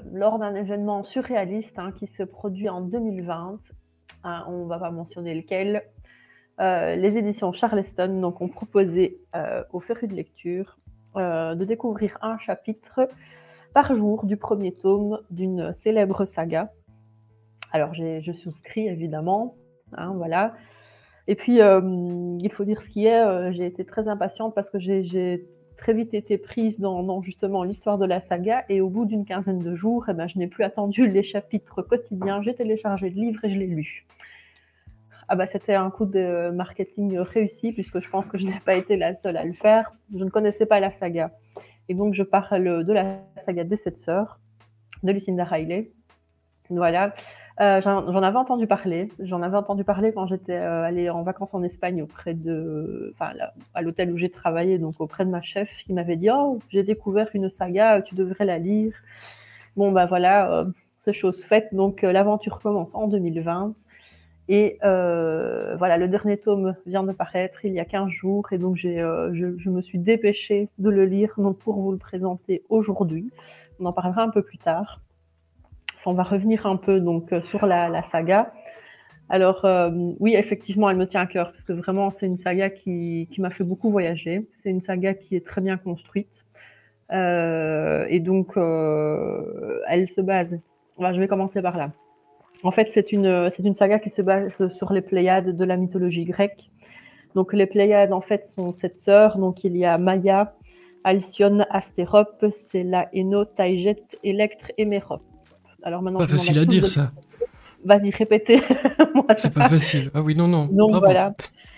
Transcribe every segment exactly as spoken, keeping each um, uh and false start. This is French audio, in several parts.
lors d'un événement surréaliste hein, qui se produit en deux mille vingt, hein, on ne va pas mentionner lequel, euh, les éditions Charleston donc, ont proposé euh, aux férus de lecture euh, de découvrir un chapitre par jour du premier tome d'une célèbre saga. Alors j'ai, je souscris évidemment, hein, voilà. Et puis euh, il faut dire ce qui est, euh, j'ai été très impatiente parce que j'ai, j'ai très vite été prise dans, dans justement l'histoire de la saga et au bout d'une quinzaine de jours, eh ben, je n'ai plus attendu les chapitres quotidiens, j'ai téléchargé le livre et je l'ai lu. Ah bah, c'était un coup de marketing réussi puisque je pense que je n'ai pas été la seule à le faire. Je ne connaissais pas la saga. Et donc je parle de la saga des Sept Sœurs, de Lucinda Riley. Voilà. Euh, j'en, j'en avais entendu parler. J'en avais entendu parler quand j'étais euh, allée en vacances en Espagne auprès de, enfin, là, à l'hôtel où j'ai travaillé, donc auprès de ma chef, qui m'avait dit oh, j'ai découvert une saga, tu devrais la lire. Bon bah voilà, euh, c'est chose faite. Donc euh, l'aventure commence en deux mille vingt et euh, voilà, le dernier tome vient de paraître il y a quinze jours et donc j'ai, euh, je, je me suis dépêchée de le lire donc pour vous le présenter aujourd'hui. On en parlera un peu plus tard. On va revenir un peu donc sur la, la saga. Alors euh, oui, effectivement, elle me tient à cœur parce que vraiment c'est une saga qui, qui m'a fait beaucoup voyager. C'est une saga qui est très bien construite euh, et donc euh, elle se base. Enfin, je vais commencer par là. En fait, c'est une c'est une saga qui se base sur les Pléiades de la mythologie grecque. Donc les Pléiades en fait sont sept sœurs. Donc il y a Maia, Alcyone, Astérope, Sela, Eno, Taïget, Électre et Mérope. Alors maintenant, Pas je facile à dire, ça. Vas-y, répétez. Moi, C'est pas facile. Ah oui, non, non. donc Bravo. voilà.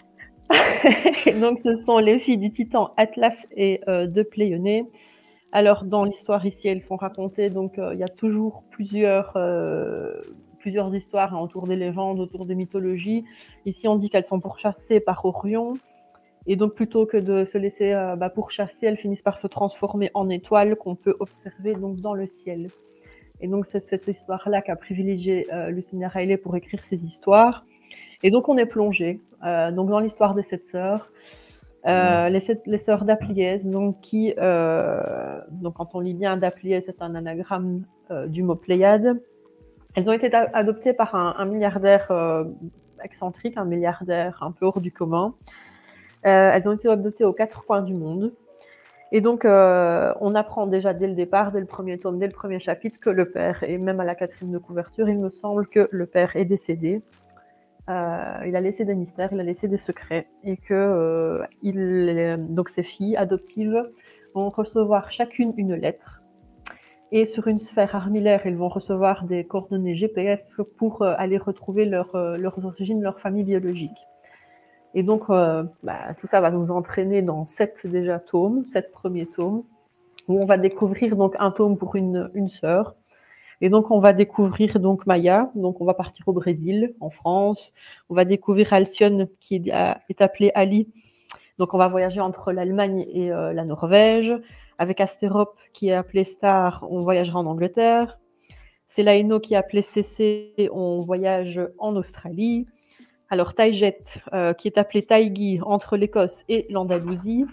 Donc ce sont les filles du titan Atlas et euh, de Pléionée. Alors dans l'histoire ici, elles sont racontées. Donc euh, il y a toujours plusieurs euh, plusieurs histoires hein, autour des légendes, autour des mythologies. Ici, on dit qu'elles sont pourchassées par Orion. Et donc plutôt que de se laisser euh, bah, pourchasser, elles finissent par se transformer en étoiles qu'on peut observer donc dans le ciel. Et donc, c'est cette histoire-là qu'a privilégié euh, Lucinda Riley pour écrire ses histoires. Et donc, on est plongé euh, donc dans l'histoire des sept sœurs, euh, les, sept, les sœurs d'Apliès, donc qui, euh, donc quand on lit bien D'Apliès, c'est un anagramme euh, du mot Pléiade. Elles ont été adoptées par un, un milliardaire euh, excentrique, un milliardaire un peu hors du commun. Euh, elles ont été adoptées aux quatre coins du monde. Et donc, euh, on apprend déjà dès le départ, dès le premier tome, dès le premier chapitre, que le père, et même à la quatrième de couverture, il me semble que le père est décédé. Euh, il a laissé des mystères, il a laissé des secrets, et que euh, il, donc ces filles adoptives vont recevoir chacune une lettre. Et sur une sphère armillaire, ils vont recevoir des coordonnées G P S pour euh, aller retrouver leur, euh, leurs origines, leur famille biologique. Et donc, euh, bah, tout ça va nous entraîner dans sept déjà tomes, sept premiers tomes, où on va découvrir donc un tome pour une, une sœur. Et donc, on va découvrir donc Maia, donc on va partir au Brésil, en France. On va découvrir Alcyone, qui est, est appelée Ali. Donc, on va voyager entre l'Allemagne et euh, la Norvège. Avec Astérope, qui est appelée Star, on voyagera en Angleterre. Sela Eno, qui est appelée Cécé, on voyage en Australie. Alors, Taïget, euh, qui est appelé Taïgi entre l'Écosse et l'Andalousie.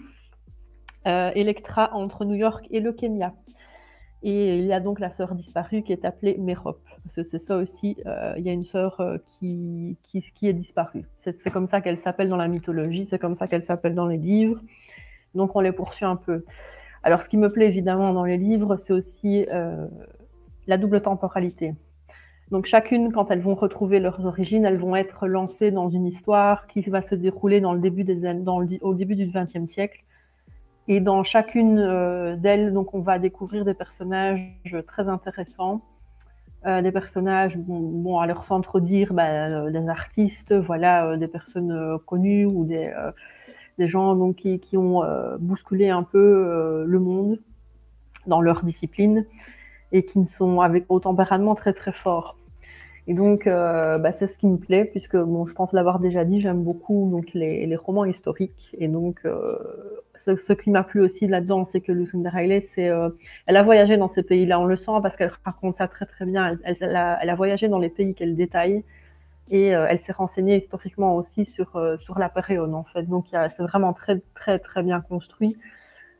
Euh, Electra entre New York et le Kenya. Et il y a donc la sœur disparue qui est appelée Mérope. C'est, c'est ça aussi, euh, il y a une sœur euh, qui, qui, qui est disparue. C'est, c'est comme ça qu'elle s'appelle dans la mythologie, c'est comme ça qu'elle s'appelle dans les livres. Donc, on les poursuit un peu. Alors, ce qui me plaît évidemment dans les livres, c'est aussi euh, la double temporalité. Donc chacune, quand elles vont retrouver leurs origines, elles vont être lancées dans une histoire qui va se dérouler dans le début des, dans le, au début du vingtième siècle. Et dans chacune euh, d'elles, donc, on va découvrir des personnages très intéressants, euh, des personnages, bon, bon, à leur sans trop dire, bah, euh, des artistes, voilà, euh, des personnes euh, connues ou des, euh, des gens donc, qui, qui ont euh, bousculé un peu euh, le monde dans leur discipline et qui sont avec au tempérament très très fort. Et donc, euh, bah, c'est ce qui me plaît, puisque bon, je pense l'avoir déjà dit, j'aime beaucoup donc, les, les romans historiques. Et donc, euh, ce, ce qui m'a plu aussi là-dedans, c'est que Lucinda Riley, c'est, euh, elle a voyagé dans ces pays-là, on le sent, parce qu'elle raconte ça très très bien. Elle, elle, elle, a, elle a voyagé dans les pays qu'elle détaille, et euh, elle s'est renseignée historiquement aussi sur, euh, sur la période, en fait. Donc, il y a, c'est vraiment très très très bien construit.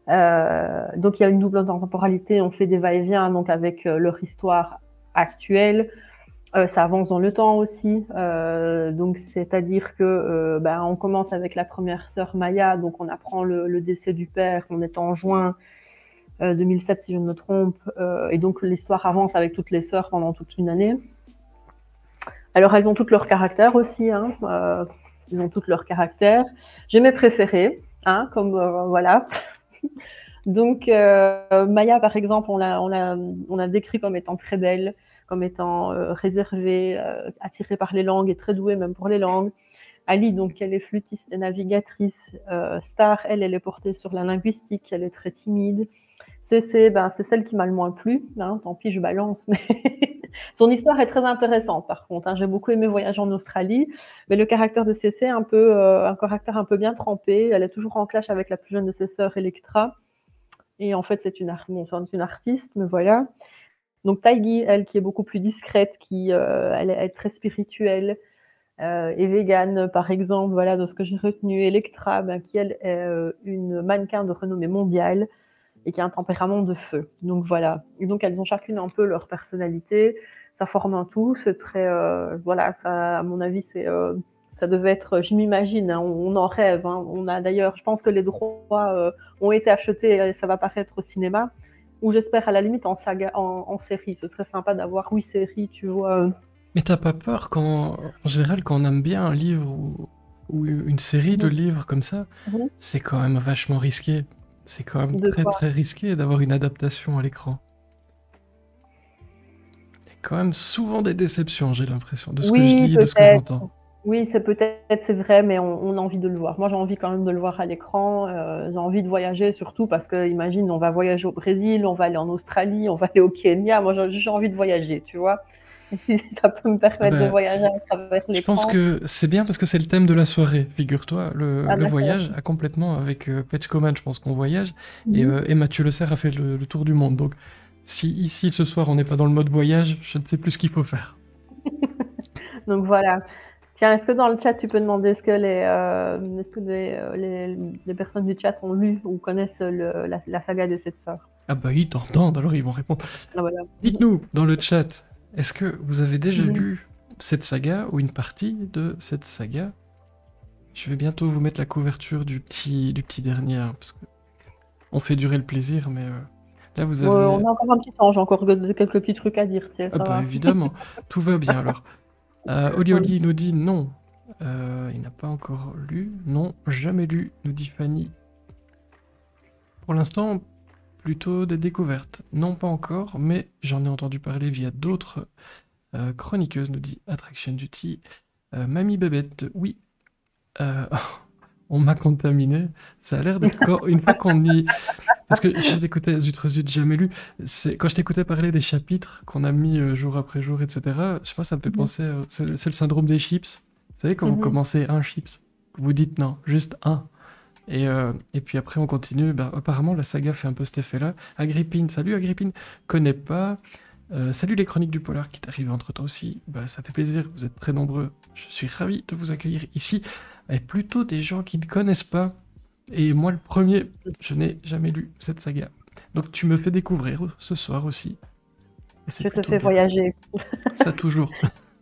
Euh, donc il y a une double temporalité, on fait des va-et-vient donc avec euh, leur histoire actuelle. Euh, ça avance dans le temps aussi, euh, donc c'est-à-dire que euh, ben, on commence avec la première sœur Maya, donc on apprend le, le décès du père, on est en juin euh, deux mille sept si je ne me trompe, euh, et donc l'histoire avance avec toutes les sœurs pendant toute une année. Alors elles ont toutes leur caractère aussi, hein, euh, ils ont toutes leur caractère. J'ai mes préférés, hein, comme euh, voilà. Donc euh, Maya par exemple, on l'a, on l'a, on l'a décrit comme étant très belle, comme étant euh, réservée, euh, attirée par les langues et très douée même pour les langues. Ali, donc, elle est flûtiste et navigatrice. Euh, Star, elle, elle est portée sur la linguistique, elle est très timide. Cécé, ben, c'est celle qui m'a le moins plu. Hein, tant pis, je balance. Mais son histoire est très intéressante, par contre. Hein. J'ai beaucoup aimé Voyage en Australie. Mais le caractère de Cécé, un peu, euh, un caractère un peu bien trempé. Elle est toujours en clash avec la plus jeune de ses sœurs, Electra. Et en fait, c'est une, bon, c'est une artiste, mais voilà. Donc Taigi, elle, qui est beaucoup plus discrète, qui euh, elle est très spirituelle, euh, et végane, par exemple, voilà, de ce que j'ai retenu. Electra, ben, qui elle est euh, une mannequin de renommée mondiale et qui a un tempérament de feu. Donc voilà. Et donc elles ont chacune un peu leur personnalité. Ça forme un tout. C'est très, euh, voilà, ça, à mon avis, c'est, euh, ça devait être, je m'imagine, hein, on, on en rêve. Hein. On a d'ailleurs, je pense que les droits euh, ont été achetés et ça va paraître au cinéma. Ou j'espère à la limite en saga, en, en série. Ce serait sympa d'avoir huit séries, tu vois. Mais t'as pas peur quand, en général, quand on aime bien un livre ou, ou une série de Mhm. livres comme ça, Mhm. c'est quand même vachement risqué. C'est quand même De très quoi? très risqué d'avoir une adaptation à l'écran. Il y a quand même souvent des déceptions, j'ai l'impression, de ce que je Oui, lis, de ce que peut-être. j'entends. Oui, c'est peut-être, c'est vrai, mais on, on a envie de le voir. Moi, j'ai envie quand même de le voir à l'écran. Euh, j'ai envie de voyager, surtout parce que, imagine, on va voyager au Brésil, on va aller en Australie, on va aller au Kenya. Moi, j'ai j'ai envie de voyager, tu vois. Et si ça peut me Ah permettre de bah, voyager à travers je pense l'écran. que c'est bien parce que c'est le thème de la soirée, figure-toi. Le, Ah, le d'accord. voyage a complètement, avec euh, Petch Coman, je pense qu'on voyage, et, Mhm. euh, et Mathieu Le Serre a fait le, le tour du monde. Donc, si ici, ce soir, on n'est pas dans le mode voyage, je ne sais plus ce qu'il faut faire. Donc voilà. Tiens, est-ce que dans le chat, tu peux demander est-ce que les, euh, est-ce que les, euh, les, les personnes du chat ont lu ou connaissent le, la, la saga des sept sœurs? Ah bah ils t'entendent, alors ils vont répondre. Ah, voilà. Dites-nous dans le chat, est-ce que vous avez déjà Mhm. lu cette saga ou une partie de cette saga? Je vais bientôt vous mettre la couverture du petit, du petit dernier, hein, parce que on fait durer le plaisir, mais euh, là vous Ouais, avez... on a encore un petit temps, j'ai encore quelques petits trucs à dire, tu sais, Ah ça bah va. évidemment, tout va bien alors. Euh, Oli Oui. Oli nous dit non, euh, il n'a pas encore lu, non, jamais lu, nous dit Fanny. Pour l'instant, plutôt des découvertes. Non, pas encore, mais j'en ai entendu parler via d'autres euh, chroniqueuses, nous dit Attraction Duty. Euh, Mamie Bébête, oui, euh, on m'a contaminé. Ça a l'air d'être quand, une fois qu'on y... Parce que je t'écoutais, zut, zut, jamais lu. C'est, quand je t'écoutais parler des chapitres qu'on a mis euh, jour après jour, et cetera, je sais pas, ça me fait Mhm. penser... euh, c'est, c'est le syndrome des chips. Vous savez, quand vous Mhm. commencez un chips, vous dites non, juste un. Et, euh, et puis après, on continue. Bah, apparemment, la saga fait un peu cet effet-là. Agrippine, salut Agrippine, connais pas. Euh, salut les chroniques du polar qui t'arrivent entre temps aussi. Bah, ça fait plaisir, vous êtes très nombreux. Je suis ravi de vous accueillir ici. Et plutôt des gens qui ne connaissent pas. Et moi, le premier, je n'ai jamais lu cette saga. Donc tu me fais découvrir ce soir aussi. Et c'est Je te plutôt fais bien. voyager. Ça toujours.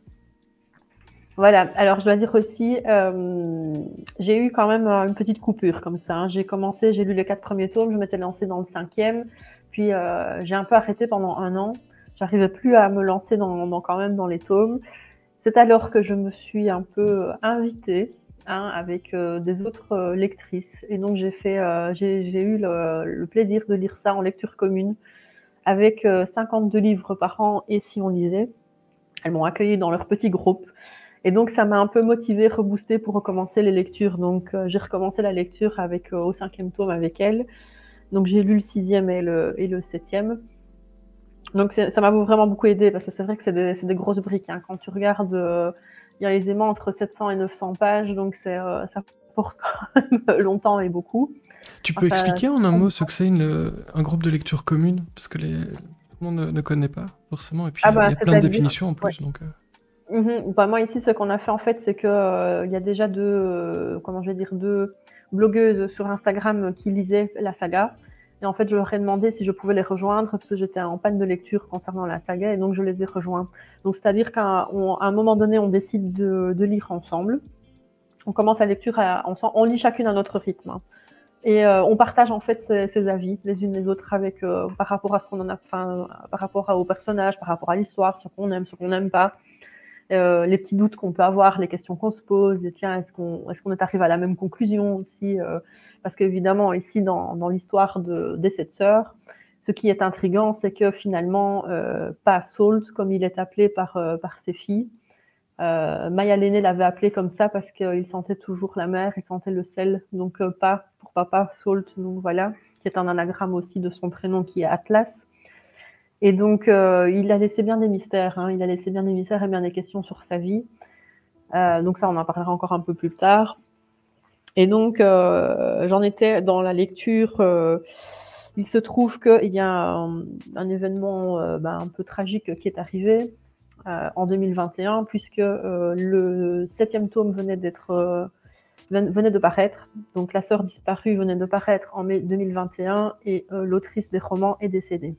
Voilà, alors je dois dire aussi, euh, j'ai eu quand même euh, une petite coupure comme ça. Hein. J'ai commencé, j'ai lu les quatre premiers tomes, je m'étais lancée dans le cinquième, puis euh, j'ai un peu arrêté pendant un an. J'arrivais plus à me lancer dans, dans, quand même dans les tomes. C'est alors que je me suis un peu invitée hein, avec euh, des autres euh, lectrices. Et donc j'ai fait, euh, j'ai, j'ai eu le, le plaisir de lire ça en lecture commune avec euh, cinquante-deux livres par an et si on lisait. Elles m'ont accueillie dans leur petit groupe. Et donc, ça m'a un peu motivée, reboostée pour recommencer les lectures. Donc, euh, j'ai recommencé la lecture avec, euh, au cinquième tome avec elle. Donc, j'ai lu le sixième et le, et le septième. Donc, ça m'a vraiment beaucoup aidé parce que c'est vrai que c'est des, des, grosses briques. Hein. Quand tu regardes, euh, il y a aisément entre sept cents et neuf cents pages. Donc, euh, ça porte quand même longtemps et beaucoup. Tu peux Enfin, expliquer en un mot ce que c'est une, un groupe de lecture commune? Parce que les, tout le monde ne, ne connaît pas forcément. Et puis, ah il bah, y a plein de c'est-à-dire, définitions en ouais. plus. Donc, euh... Mmh. Bah, moi ici, ce qu'on a fait en fait, c'est que euh, il y a déjà deux, euh, comment je vais dire, deux blogueuses sur Instagram qui lisaient la saga. Et en fait, je leur ai demandé si je pouvais les rejoindre parce que j'étais en panne de lecture concernant la saga et donc je les ai rejoints. Donc, c'est-à-dire qu'à un moment donné, on décide de, de lire ensemble. On commence la lecture, à, on, on lit chacune à notre rythme. Hein. Et euh, on partage en fait ses, ses avis les unes les autres avec euh, par rapport à ce qu'on en a, enfin, par rapport aux personnages, par rapport à l'histoire, ce qu'on aime, ce qu'on n'aime pas, euh, les petits doutes qu'on peut avoir, les questions qu'on se pose. Et tiens, est-ce qu'on est-ce qu'on est arrivé à la même conclusion aussi euh, parce qu'évidemment ici dans, dans l'histoire de, des sept sœurs, ce qui est intriguant, c'est que finalement, euh, pas Salt comme il est appelé par euh, par ses filles. Euh, Maya l'aînée l'avait appelé comme ça parce qu'il sentait toujours la mer, il sentait le sel, donc euh, pas pour papa, Salt, donc voilà, qui est un anagramme aussi de son prénom qui est Atlas. Et donc euh, il a laissé bien des mystères, hein, il a laissé bien des mystères et bien des questions sur sa vie. Euh, donc ça, on en parlera encore un peu plus tard. Et donc euh, j'en étais dans la lecture. Euh, il se trouve qu'il y a un, un événement euh, ben, un peu tragique qui est arrivé. Euh, en deux mille vingt et un, puisque euh, le septième tome venait d'être euh, venait de paraître. Donc La sœur disparue venait de paraître en mai deux mille vingt et un et euh, l'autrice des romans est décédée.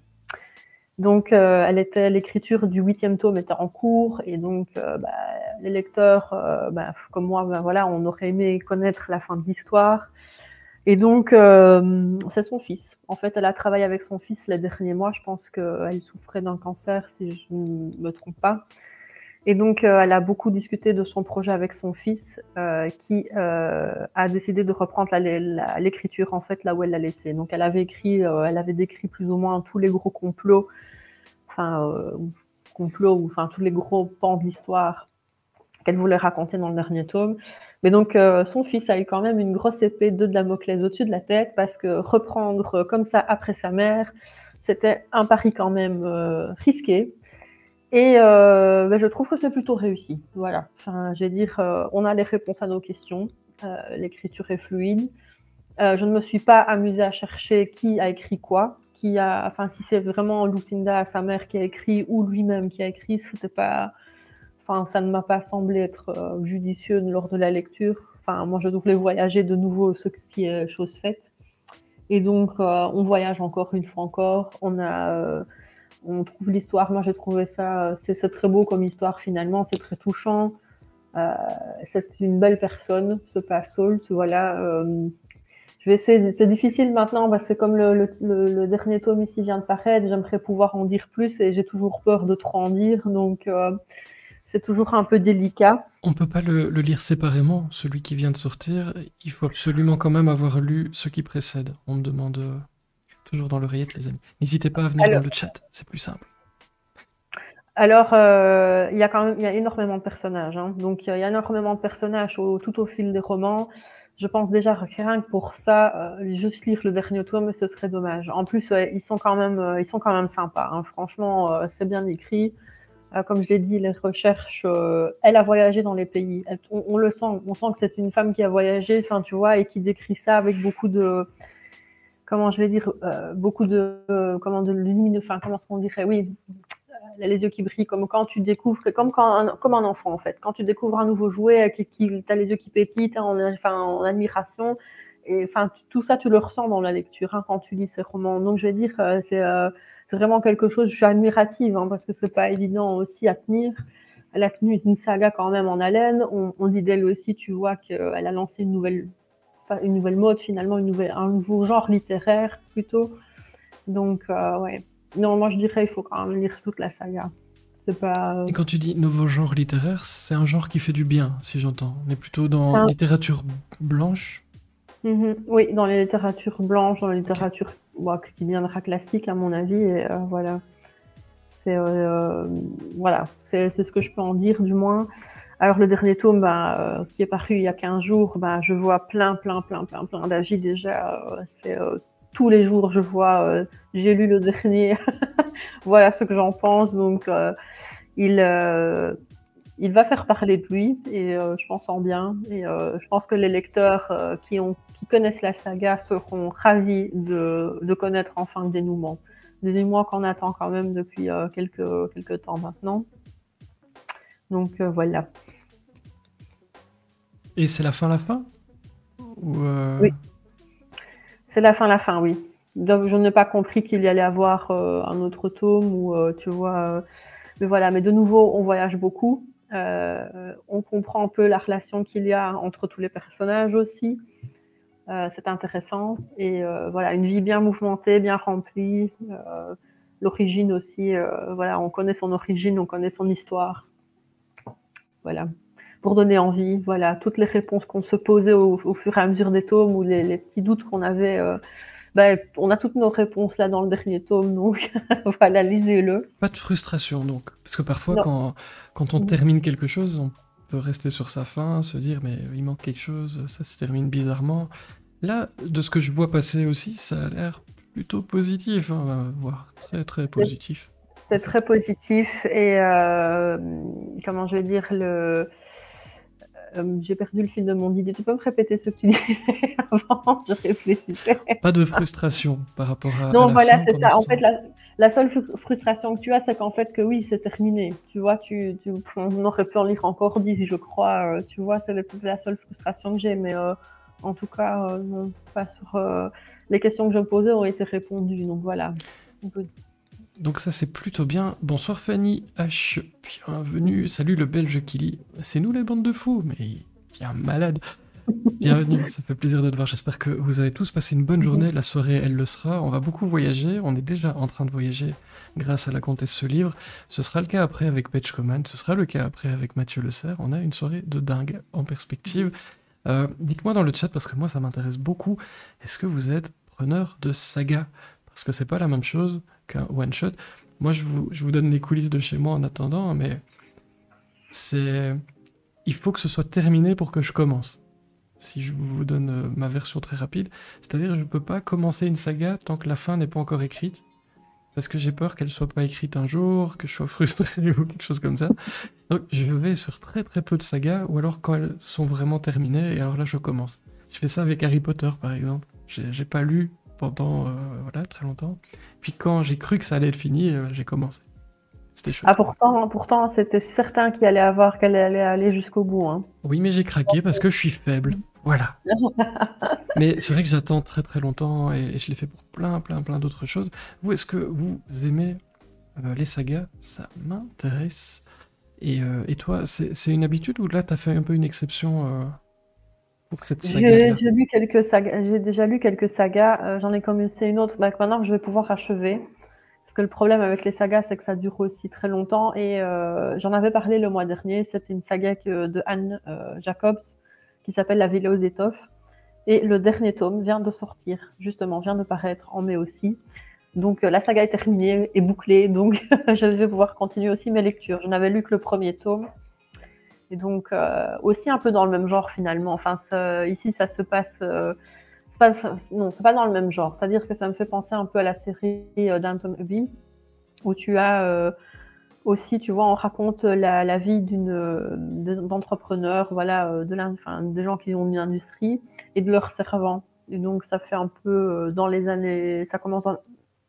Donc euh, elle était l'écriture du huitième tome était en cours et donc euh, bah, les lecteurs, euh, bah, comme moi, bah, voilà, on aurait aimé connaître la fin de l'histoire. Et donc, euh, c'est son fils. En fait, elle a travaillé avec son fils les derniers mois. Je pense qu'elle souffrait d'un cancer, si je ne me trompe pas. Et donc, euh, elle a beaucoup discuté de son projet avec son fils, euh, qui euh, a décidé de reprendre l'écriture, en fait, là où elle l'a laissé. Donc, elle avait écrit, euh, elle avait décrit plus ou moins tous les gros complots, enfin, euh, complots, ou enfin, tous les gros pans de l'histoire qu'elle voulait raconter dans le dernier tome. Mais donc, euh, son fils a eu quand même une grosse épée de Damoclès au-dessus de la tête parce que reprendre comme ça après sa mère, c'était un pari quand même euh, risqué. Et euh, ben, je trouve que c'est plutôt réussi. Voilà. Enfin, je vais dire, euh, on a les réponses à nos questions. Euh, l'écriture est fluide. Euh, je ne me suis pas amusée à chercher qui a écrit quoi. Qui a, enfin, si c'est vraiment Lucinda, sa mère, qui a écrit ou lui-même qui a écrit, c'était pas... Enfin, ça ne m'a pas semblé être euh, judicieux lors de la lecture. Enfin, moi, je voulais voyager de nouveau, ce qui est chose faite. Et donc, euh, on voyage encore une fois encore. On a, euh, on trouve l'histoire. Moi, j'ai trouvé ça, c'est, c'est très beau comme histoire finalement. C'est très touchant. Euh, c'est une belle personne, ce pas Salt. Voilà. Euh, je vais essayer. C'est difficile maintenant parce que comme le, le, le, le dernier tome ici vient de paraître, j'aimerais pouvoir en dire plus et j'ai toujours peur de trop en dire. Donc euh, c'est toujours un peu délicat. On peut pas le, le lire séparément, celui qui vient de sortir. Il faut absolument quand même avoir lu ce qui précède. On me demande euh, toujours dans l'oreillette, les amis. N'hésitez pas à venir Alors, dans le chat, c'est plus simple. Alors, euh, il y a quand même il y a énormément de personnages. Hein. Donc, il y a énormément de personnages au, tout au fil des romans. Je pense déjà rien que pour ça, euh, juste lire le dernier tome, ce serait dommage. En plus, ouais, ils sont quand même, euh, ils sont quand même sympas. Hein. Franchement, euh, c'est bien écrit. Euh, comme je l'ai dit, les recherches. Euh, elle a voyagé dans les pays. Elle, on, on le sent. On sent que c'est une femme qui a voyagé. Enfin, tu vois, et qui décrit ça avec beaucoup de, comment je vais dire, euh, beaucoup de, euh, comment de lumineux. Enfin, comment est-ce qu'on dirait, oui. Elle a les yeux qui brillent, comme quand tu découvres, comme, quand un, comme un enfant en fait. Quand tu découvres un nouveau jouet, qui, qui, tu as les yeux qui pétillent, en, enfin, en admiration. Et enfin, tout ça, tu le ressens dans la lecture hein, quand tu lis ces romans. Donc, je vais dire, euh, c'est, euh, c'est vraiment quelque chose. Je suis admirative hein, parce que c'est pas évident aussi à tenir. Elle a tenu une saga quand même en haleine. On, on dit d'elle aussi, tu vois, qu'elle a lancé une nouvelle, une nouvelle mode finalement, une nouvelle, un nouveau genre littéraire plutôt. Donc, euh, ouais. Non, moi je dirais il faut quand même lire toute la saga. C'est pas. Et quand tu dis nouveau genre littéraire, c'est un genre qui fait du bien, si j'entends. On est plutôt dans un... littérature blanche. Mm-hmm. Oui, dans les littératures blanches, dans les littératures okay. bon, qui deviendra classique à mon avis. Et euh, voilà, c'est euh, voilà, c'est, c'est ce que je peux en dire du moins. Alors le dernier tome bah, euh, qui est paru il y a quinze jours, bah, je vois plein, plein, plein, plein, plein d'avis déjà. Euh, c'est euh, tous les jours je vois, euh, j'ai lu le dernier. Voilà ce que j'en pense. Donc, euh, il, euh, il va faire parler de lui et euh, je pense en bien. Et euh, je pense que les lecteurs euh, qui, ont, qui connaissent la saga seront ravis de, de connaître enfin le dénouement. Le dénouement qu'on attend quand même depuis euh, quelques, quelques temps maintenant. Donc, euh, voilà. Et c'est la fin, la fin Ou euh... Oui. C'est la fin, la fin, oui. Donc, je n'ai pas compris qu'il y allait avoir euh, un autre tome ou euh, tu vois. euh, Mais voilà, mais de nouveau, on voyage beaucoup. Euh, on comprend un peu la relation qu'il y a entre tous les personnages aussi. Euh, c'est intéressant. Et euh, voilà, une vie bien mouvementée, bien remplie. Euh, L'origine aussi, euh, voilà, on connaît son origine, on connaît son histoire. Voilà. Pour donner envie, voilà, toutes les réponses qu'on se posait au, au fur et à mesure des tomes ou les, les petits doutes qu'on avait. Euh, ben, on a toutes nos réponses là dans le dernier tome, donc voilà, lisez-le. Pas de frustration donc, parce que parfois Non. quand, quand on termine quelque chose, on peut rester sur sa faim, se dire mais il manque quelque chose, ça se termine bizarrement. Là, de ce que je vois passer aussi, ça a l'air plutôt positif, hein, voire très très positif. C'est en fait. très positif et euh, comment je vais dire le. Euh, j'ai perdu le fil de mon idée. Tu peux me répéter ce que tu disais avant? Je réfléchissais. Pas de frustration par rapport à, à Non, la voilà, fin c'est pour ça. En l'instant. fait, la, la seule fru- frustration que tu as, c'est qu'en fait, que oui, c'est terminé. Tu vois, tu, tu, on aurait pu en lire encore dix, je crois. Euh, tu vois, c'est la, la seule frustration que j'ai. Mais euh, en tout cas, euh, non, pas sur. Euh, les questions que je me posais ont été répondues. Donc voilà. On peut- Donc ça c'est plutôt bien. Bonsoir Fanny H, bienvenue. Salut le belge qui lit. C'est nous les bandes de fous, mais il y a un malade. Bienvenue, ça fait plaisir de te voir. J'espère que vous avez tous passé une bonne journée. La soirée, elle le sera. On va beaucoup voyager. On est déjà en train de voyager grâce à la comtesse ce livre. Ce sera le cas après avec Page Command. Ce sera le cas après avec Mathieu Le Serre. On a une soirée de dingue en perspective. Euh, Dites-moi dans le chat, parce que moi ça m'intéresse beaucoup, est-ce que vous êtes preneur de saga? Parce que c'est pas la même chose qu'un one-shot. Moi je vous, je vous donne les coulisses de chez moi en attendant, mais c'est... Il faut que ce soit terminé pour que je commence. Si je vous donne euh, ma version très rapide, c'est-à-dire je ne peux pas commencer une saga tant que la fin n'est pas encore écrite, parce que j'ai peur qu'elle soit pas écrite un jour, que je sois frustré ou quelque chose comme ça. Donc je vais sur très très peu de sagas, ou alors quand elles sont vraiment terminées, et alors là je commence. Je fais ça avec Harry Potter par exemple. J'ai j'ai pas lu pendant euh, voilà, très longtemps. Puis quand j'ai cru que ça allait être fini, euh, j'ai commencé. C'était Ah, chouette. pourtant, pourtant, c'était certain qu'il allait avoir, qu'elle allait aller jusqu'au bout. Hein. Oui, mais j'ai craqué parce que je suis faible. Voilà. Mais c'est vrai que j'attends très très longtemps et, et je l'ai fait pour plein plein plein d'autres choses. Vous, est-ce que vous aimez euh, les sagas? Ça m'intéresse. Et, euh, et toi, c'est c'est une habitude ou là t'as fait un peu une exception euh, pour cette J'ai saga-là? j'ai lu quelques sagas, j'ai déjà lu quelques sagas. euh, J'en ai commencé une autre, bah, que maintenant je vais pouvoir achever. Parce que le problème avec les sagas, c'est que ça dure aussi très longtemps. Et euh, j'en avais parlé le mois dernier. C'était une saga que, de Anne euh, Jacobs qui s'appelle La Villa aux étoffes. Et le dernier tome vient de sortir, justement, vient de paraître en mai aussi. Donc euh, la saga est terminée et bouclée, donc je vais pouvoir continuer aussi mes lectures. Je n'avais lu que le premier tome. Et donc euh, aussi un peu dans le même genre finalement. Enfin, ça, ici, ça se passe... Euh, c'est pas, non, c'est pas dans le même genre. C'est-à-dire que ça me fait penser un peu à la série euh, d'Anton Hubby, où tu as euh, aussi, tu vois, on raconte la, la vie d'une euh, d'entrepreneurs, voilà, euh, de enfin, des gens qui ont une industrie et de leurs servants. Et donc ça fait un peu euh, dans les années, ça commence, dans,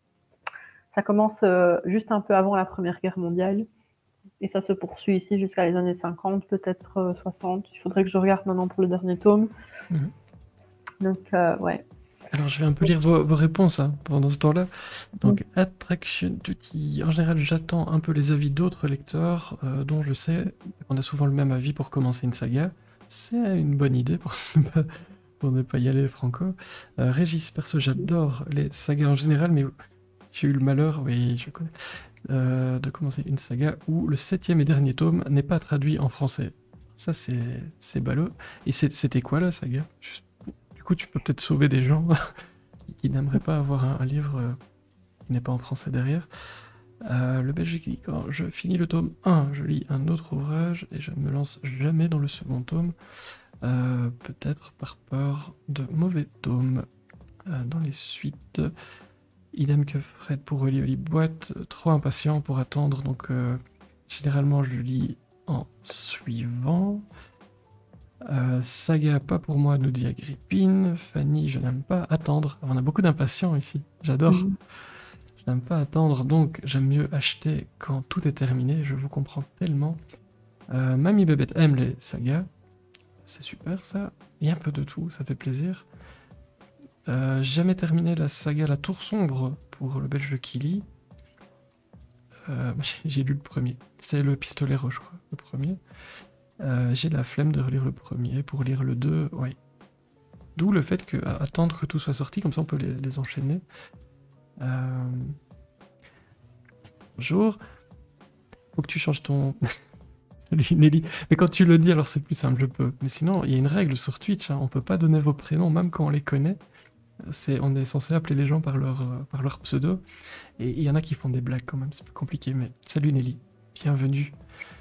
ça commence euh, juste un peu avant la Première Guerre mondiale et ça se poursuit ici jusqu'à les années cinquante, peut-être euh, soixante. Il faudrait que je regarde maintenant pour le dernier tome. Mhm. Donc euh, ouais. Alors je vais un peu lire vos, vos réponses hein, pendant ce temps-là. Donc Attraction Duty. En général, j'attends un peu les avis d'autres lecteurs euh, dont je sais qu'on a souvent le même avis pour commencer une saga. C'est une bonne idée pour ne pas, pour ne pas y aller franco. Euh, Régis, perso, j'adore les sagas en général, mais j'ai eu le malheur, oui, je connais, euh, de commencer une saga où le septième et dernier tome n'est pas traduit en français. Ça, c'est c'est ballot. Et c'était quoi la saga? Juste, du coup, tu peux peut-être sauver des gens qui n'aimeraient pas avoir un, un livre euh, qui n'est pas en français derrière. Euh, le Belge qui dit quand je finis le tome un, je lis un autre ouvrage et je ne me lance jamais dans le second tome. Euh, peut-être par peur de mauvais tomes euh, dans les suites. Idem que Fred pour Oli Oli Boîte, trop impatient pour attendre, donc euh, généralement je le lis en suivant. Euh, saga pas pour moi, nous dit Agrippine. Fanny, je n'aime pas attendre. On a beaucoup d'impatients ici, j'adore. Mhm. Je n'aime pas attendre, donc j'aime mieux acheter quand tout est terminé, je vous comprends tellement. Euh, Mamie Bébête aime les sagas, c'est super ça. Il y a un peu de tout, ça fait plaisir. Euh, jamais terminé la saga La Tour Sombre pour le belge Kili. Euh, j'ai- j'ai lu le premier. C'est le Pistolero, je crois, le premier. Euh, j'ai la flemme de relire le premier. Pour lire le deux, ouais. D'où le fait que à- attendre que tout soit sorti, comme ça on peut les, les enchaîner. Euh... Bonjour. Faut que tu changes ton... Salut Nelly. Mais quand tu le dis, alors c'est plus simple, je peux. Mais sinon, il y a une règle sur Twitch, hein, on peut pas donner vos prénoms, même quand on les connaît. C'est, on est censé appeler les gens par leur, euh, par leur pseudo. Et il y en a qui font des blagues quand même, c'est plus compliqué. Mais salut Nelly, bienvenue.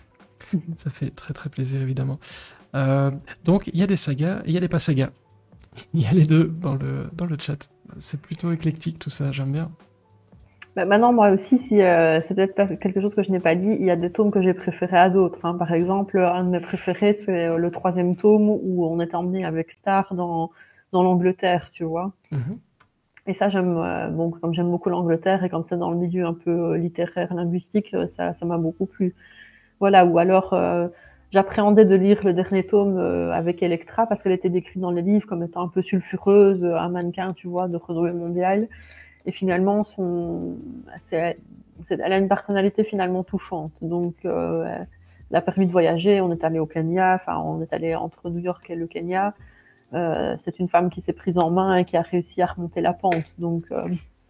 Ça fait très très plaisir évidemment. Euh, donc il y a des sagas et il y a des pas sagas. Il y a les deux dans le, dans le chat. C'est plutôt éclectique tout ça, j'aime bien. Bah, maintenant, moi aussi, si euh, c'est peut-être pas quelque chose que je n'ai pas dit, il y a des tomes que j'ai préférés à d'autres. Hein. Par exemple, un de mes préférés, c'est euh, le troisième tome où on est emmené avec Star dans, dans l'Angleterre, tu vois. Mhm. Et ça, j'aime, euh, bon, comme j'aime beaucoup l'Angleterre et comme c'est dans le milieu un peu euh, littéraire, linguistique, euh, ça, ça m'a beaucoup plu. Voilà, ou alors euh, j'appréhendais de lire le dernier tome euh, avec Electra parce qu'elle était décrite dans les livres comme étant un peu sulfureuse, un mannequin, tu vois, de renommée mondiale. Et finalement, son, c'est, c'est, elle a une personnalité finalement touchante. Donc, euh, elle a permis de voyager. On est allé au Kenya, enfin, on est allé entre New York et le Kenya. Euh, c'est une femme qui s'est prise en main et qui a réussi à remonter la pente. Donc, euh,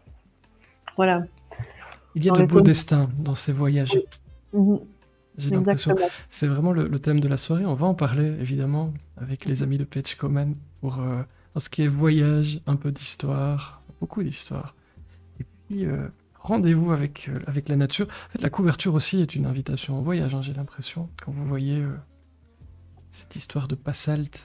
voilà. Il y a Dans de les beaux tomes- destins dans ces voyages. Mhm, J'ai l'impression. exactement. C'est vraiment le, le thème de la soirée. On va en parler évidemment avec les amis de Page Coman pour euh, dans ce qui est voyage, un peu d'histoire, beaucoup d'histoire. Et puis euh, rendez-vous avec, euh, avec la nature. En fait, la couverture aussi est une invitation au voyage, hein, j'ai l'impression. Quand vous voyez euh, cette histoire de Passalt.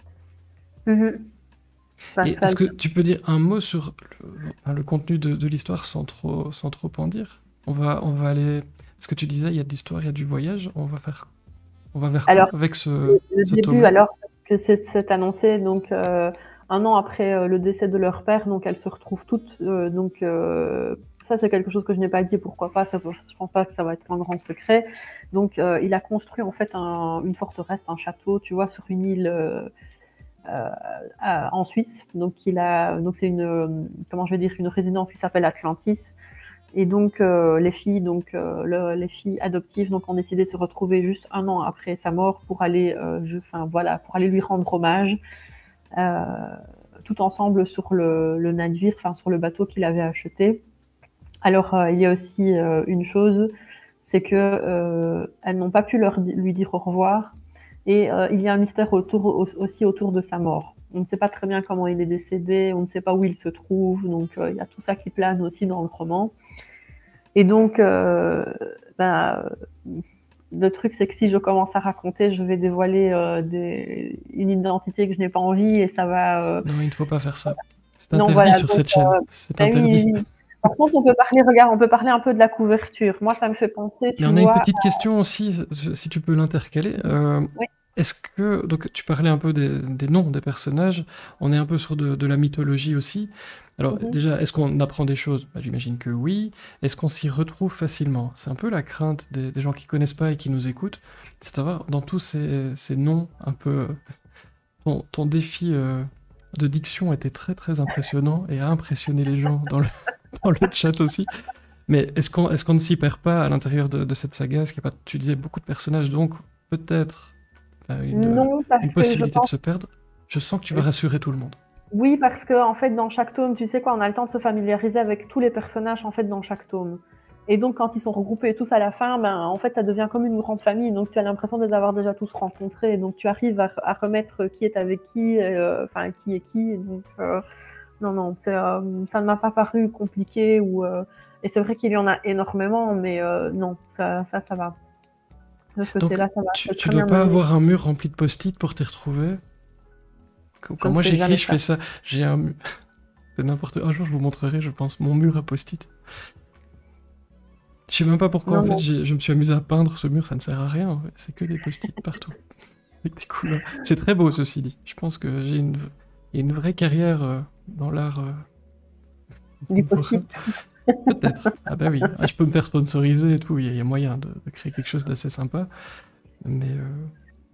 Mhm. Enfin, Et ça, est-ce que tu peux dire un mot sur le, enfin, le contenu de, de l'histoire sans trop, sans trop en dire? On va, on va aller. Parce que tu disais, il y a de l'histoire, il y a du voyage. On va faire. On va vers quoi Alors, avec ce, le, le ce début, tome-là? alors que c'est, c'est annoncé, donc euh, un an après euh, le décès de leur père, donc elles se retrouvent toutes. Euh, donc euh, ça, c'est quelque chose que je n'ai pas dit. Pourquoi pas? Ça, je pense pas que ça va être un grand secret. Donc, euh, il a construit en fait un, une forteresse, un château, tu vois, sur une île euh, euh, à- en Suisse. Donc, il a, donc c'est une, euh, comment je vais dire, une résidence qui s'appelle Atlantis. Et donc euh, les filles, donc euh, le, les filles adoptives, donc ont décidé de se retrouver juste un an après sa mort pour aller, euh, je, enfin voilà, pour aller lui rendre hommage, euh, tout ensemble sur le, le navire, enfin sur le bateau qu'il avait acheté. Alors euh, il y a aussi euh, une chose, c'est que euh, elles n'ont pas pu leur, lui dire au revoir, et euh, il y a un mystère autour, aussi autour de sa mort. On ne sait pas très bien comment il est décédé, on ne sait pas où il se trouve, donc euh, il y a tout ça qui plane aussi dans le roman. Et donc, euh, ben, le truc, c'est que si je commence à raconter, je vais dévoiler euh, des, une identité que je n'ai pas envie et ça va. Euh... Non, il ne faut pas faire ça. C'est Non, interdit voilà. sur Donc, cette chaîne. euh, C'est ben oui, interdit. oui, oui. Par contre, on peut parler, regarde, on peut parler un peu de la couverture. Moi, ça me fait penser, Mais tu on a une vois. petite question aussi, si tu peux l'intercaler. Euh, Oui. Est-ce que, donc tu parlais un peu des, des noms des personnages, on est un peu sur de, de la mythologie aussi. Alors Mm-hmm. déjà, est-ce qu'on apprend des choses? Bah, j'imagine que oui. Est-ce qu'on s'y retrouve facilement? C'est un peu la crainte des, des gens qui connaissent pas et qui nous écoutent, c'est de savoir dans tous ces, ces noms un peu... Ton, ton défi euh, de diction était très très impressionnant et a impressionné les gens dans le, dans le chat aussi. Mais est-ce qu'on est-ce qu'on ne s'y perd pas à l'intérieur de, de cette saga? Est-ce qu'il y a pas, tu disais, beaucoup de personnages, donc peut-être euh, une, Non, parce une que je possibilité de pense. se perdre? Je sens que tu vas rassurer tout le monde. Oui, parce que en fait, dans chaque tome, tu sais quoi, on a le temps de se familiariser avec tous les personnages en fait dans chaque tome. Et donc, quand ils sont regroupés tous à la fin, ben, en fait, ça devient comme une grande famille. Donc, tu as l'impression de les avoir déjà tous rencontrés. Donc, tu arrives à, à remettre qui est avec qui, euh, enfin, qui est qui. Donc, euh, non, non, c'est, euh, ça ne m'a pas paru compliqué. Ou, euh, et c'est vrai qu'il y en a énormément, mais euh, non, ça, ça, ça va. De ce Donc côté-là, ça va. tu, C'est tu très dois bien pas mené. avoir un mur rempli de post-it pour t'y retrouver. Quand, Je quand ne moi fais j'écris, jamais je ça. fais ça. J'ai un mu- c'est n'importe. Un jour, je vous montrerai, je pense, mon mur à post-it. Je sais même pas pourquoi, en Non, fait, non. j'ai- je me suis amusé à peindre ce mur, ça ne sert à rien, en fait. C'est que des post-it partout. Avec des couleurs. C'est très beau, ceci dit. Je pense que j'ai une, il y a une vraie carrière euh, dans l'art euh, Du contemporain. possible. Peut-être. Ah bah oui, ah, je peux me faire sponsoriser et tout, il y, a- il y a moyen de, de créer quelque chose d'assez sympa. Mais euh,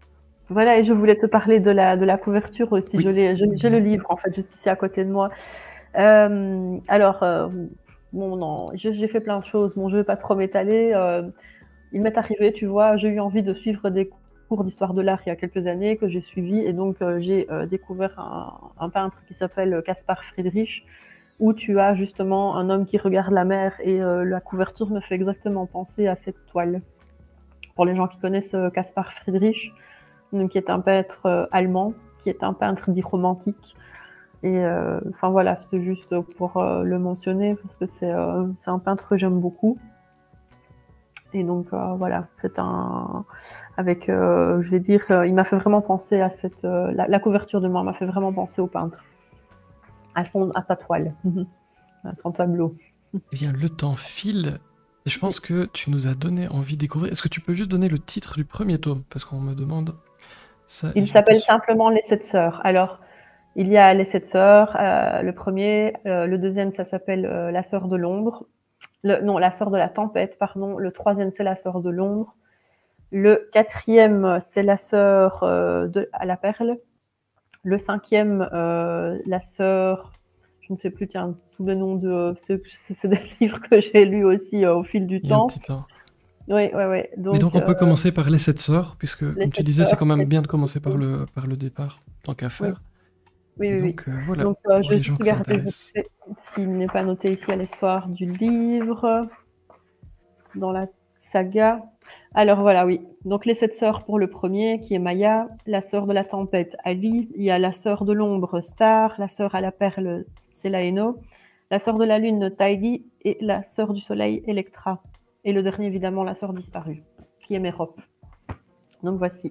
Voilà, et je voulais te parler de la, de la couverture aussi. Oui. Je l'ai, je- j'ai le livre, en fait, juste ici à côté de moi. Euh, alors, euh, bon, non, je- j'ai fait plein de choses. Bon, je ne vais pas trop m'étaler. Euh, il m'est arrivé, tu vois, j'ai eu envie de suivre des cours d'histoire de l'art il y a quelques années que j'ai suivi. Et donc, euh, j'ai euh, découvert un, un peintre qui s'appelle Caspar Friedrich, où tu as justement un homme qui regarde la mer. Et euh, la couverture me fait exactement penser à cette toile. Pour les gens qui connaissent euh, Caspar Friedrich, donc, qui est un peintre euh, allemand, qui est un peintre dit romantique. Et euh, enfin voilà, c'était juste pour euh, le mentionner parce que c'est euh, c'est un peintre que j'aime beaucoup. Et donc euh, voilà, c'est un avec, euh, je vais dire, euh, il m'a fait vraiment penser à cette euh, la, la couverture de moi m'a fait vraiment penser au peintre, à son à sa toile, à son tableau. Eh bien, le temps file. Et je pense que tu nous as donné envie de découvrir. Est-ce que tu peux juste donner le titre du premier tome? Parce qu'on me demande ça. Il s'appelle simplement Les Sept Sœurs. Alors, il y a Les Sept Sœurs, euh, le premier. Euh, le deuxième, ça s'appelle euh, La Sœur de l'Ombre. Le, non, La Sœur de la Tempête, pardon. Le troisième, c'est La Sœur de l'Ombre. Le quatrième, c'est La Sœur euh, de, à la Perle. Le cinquième, euh, La Sœur, je ne sais plus, tiens, tous les noms de... C'est, c'est des livres que j'ai lus aussi euh, au fil du Il y a un temps. petit temps. Oui, oui, oui. Donc, Mais donc on peut euh, commencer par les sept sœurs, puisque Les comme tu Sept disais, c'est Sœurs, quand même c'est- bien de commencer par le, par le départ, tant qu'à faire. Oui, Et oui, oui. donc euh, voilà, Donc, euh, pour je vais les gens juste que ça regarder vite intéresse. fait s'il n'est pas noté ici à l'histoire du livre, dans la saga. Alors voilà, oui. Donc les sept sœurs pour le premier, qui est Maya, la sœur de la tempête, Ali. Il y a la sœur de l'ombre, Star, la sœur à la perle, Selaeno, la sœur de la lune, Taïdi, et la sœur du soleil, Electra. Et le dernier, évidemment, la sœur disparue, qui est Mérope. Donc voici.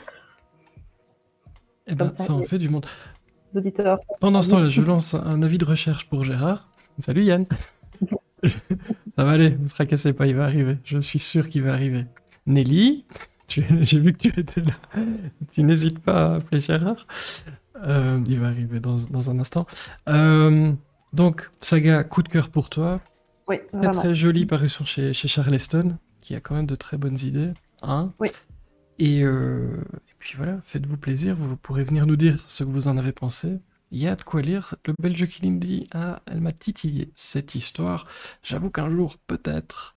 Eh Comme ben, ça, ça en les fait du monde. auditeurs. Pendant ce temps-là, je lance un avis de recherche pour Gérard. Salut Yann. Ça va aller, ne se tracassez pas, il va arriver. Je suis sûr qu'il va arriver. Nelly, tu- j'ai vu que tu étais là. Tu n'hésites pas à appeler Gérard. Euh, il va arriver dans, dans un instant. Euh, donc, saga coup de cœur pour toi. Oui, Très vraiment. très jolie parution chez, chez Charleston, qui a quand même de très bonnes idées. Hein. Oui. Et, euh, et puis voilà, faites-vous plaisir, vous pourrez venir nous dire ce que vous en avez pensé. Il y a de quoi lire. Le Belge qui dit, ah, elle m'a titillé cette histoire. J'avoue qu'un jour, peut-être,